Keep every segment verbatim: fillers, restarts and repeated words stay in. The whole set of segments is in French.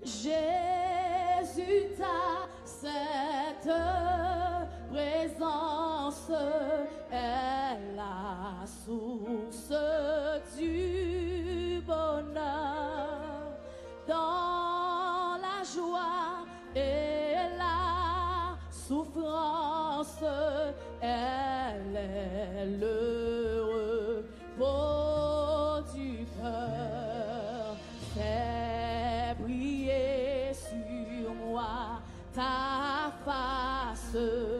Jésus, ta cette présence est la source du bonheur, dans la joie et la souffrance, elle est le repos du cœur. Fais briller sur moi ta face,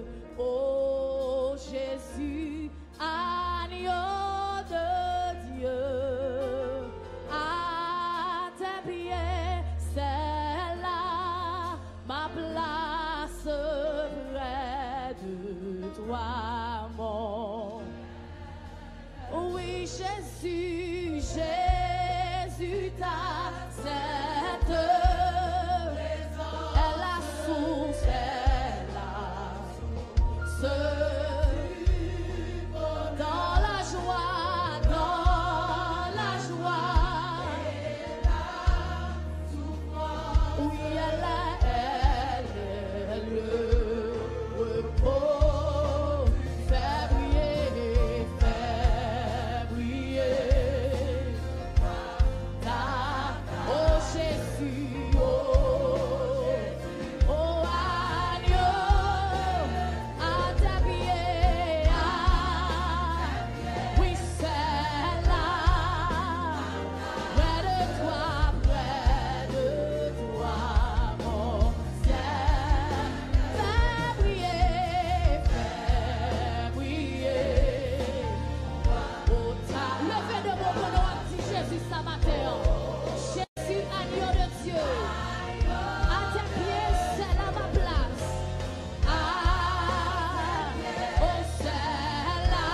ô Jésus, agneau de Dieu. À tes pieds, c'est là ma place, près de toi, mon. Oui, Jésus, Jésus, ta cette est la source, est la source. Dans la joie, dans la joie, oui, elle est, elle est le repos. Fais briller, fais briller ta, oh Jésus, oh, oh agneau, à tes pieds, ah, oui c'est là, près de toi, près de toi, mon ciel. Fais briller, fais briller, oh ta. Levez de vos mains, on dit Jésus ce matin. Jésus, agneau de Dieu. À tes pieds, c'est là ma place. Ah, oh c'est là,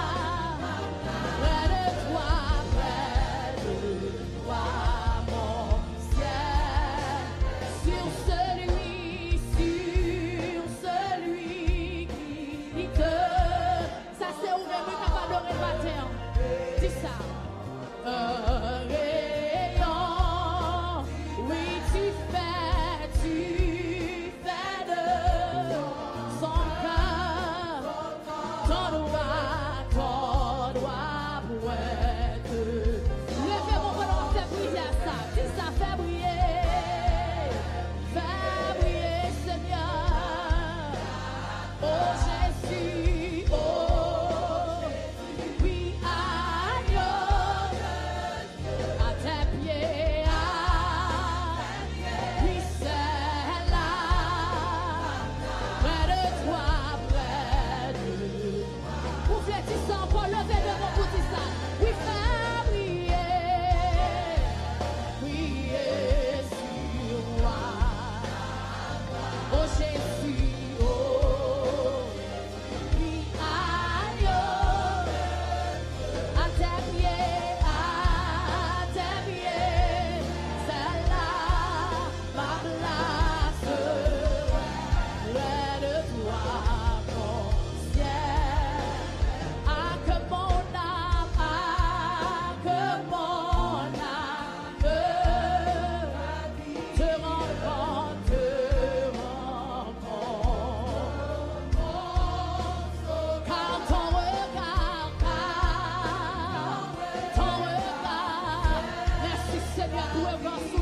près de toi, près de toi, mon ciel. Sur celui, sur celui qui te. Ça c'est où même capable d'adorer le matin. Dis ça. Un rayon, oui tu fais, tu fais de son cœur ton droit, ton droit pour être. Levez mon bras, fais briller ça, dis ça, fais briller, fais briller Seigneur, oh Jésus, oh, oui agneau, à tes pieds, ah, oui c'est là, près de toi, près de toi. Ouvrez tout ça encore, levez de vos petits ça. Oui, fais briller, briller sur moi, oh Jésus, oh, oui agneau, à tes pieds, à tes pieds, c'est là ma place, près de toi, mon ciel. Ah, que mon âme, ah, que mon âme te rencontre, te rencontre. Car ton regard, car ton regard, merci Seigneur, ton regard sur